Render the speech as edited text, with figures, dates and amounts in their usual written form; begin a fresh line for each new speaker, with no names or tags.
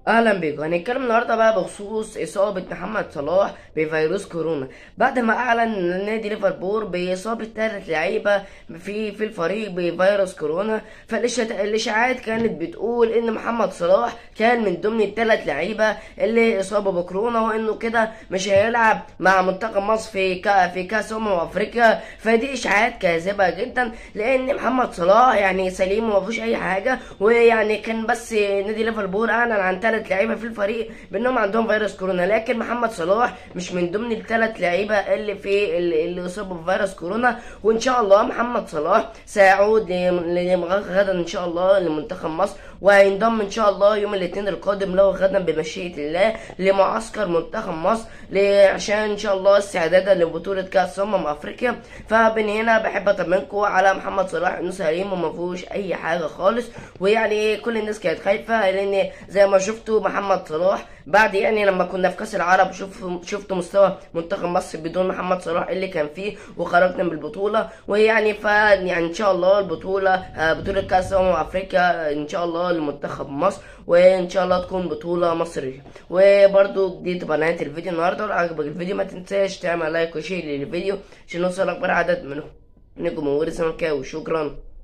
اهلا بيكم. هنتكلم النهارده بقى بخصوص اصابه محمد صلاح بفيروس كورونا بعد ما اعلن نادي ليفربول باصابه 3 لعيبه في الفريق بفيروس كورونا. فالاشاعات كانت بتقول ان محمد صلاح كان من ضمن ال3 لعيبه اللي اصابوا بكورونا، وانه كده مش هيلعب مع منتخب مصر في كاس افريقيا. فدي اشاعات كاذبه جدا، لان محمد صلاح يعني سليم وما فيهوش اي حاجه، ويعني كان بس نادي ليفربول اعلن عن 3 لعيبه في الفريق بانهم عندهم فيروس كورونا، لكن محمد صلاح مش من ضمن ال3 لعيبه اللي اصابوا بفيروس كورونا. وان شاء الله محمد صلاح سيعود غدا ان شاء الله لمنتخب مصر، وهينضم ان شاء الله يوم الاثنين القادم له غدا بمشيئه الله لمعسكر منتخب مصر عشان ان شاء الله استعدادا لبطوله كاس افريقيا. فمن هنا بحب اطمنكم على محمد صلاح انه سليم وما فيهوش اي حاجه خالص. ويعني كل الناس كانت خايفه، لان زي ما شفتوا محمد صلاح بعد يعني لما كنا في كاس العرب شفتوا مستوى منتخب مصر بدون محمد صلاح اللي كان فيه، وخرجنا من البطوله. ويعني يعني ان شاء الله البطوله بطوله كاس افريقيا ان شاء الله لمنتخب مصر، وان شاء الله تكون بطوله مصريه. وبرده دي تبقى نهايه الفيديو النهارده. لو عجبك الفيديو ما تنساش تعمل لايك وشير للفيديو عشان نوصل اكبر عدد من جمهور الزمالكاوي. شكرا.